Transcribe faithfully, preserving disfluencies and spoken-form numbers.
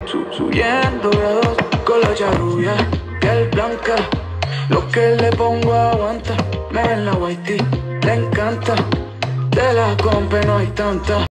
Su subiendo grados con la charrubia, piel blanca. Lo que le pongo aguanta. Me ven la whitey, le encanta. De la compa no hay tanta.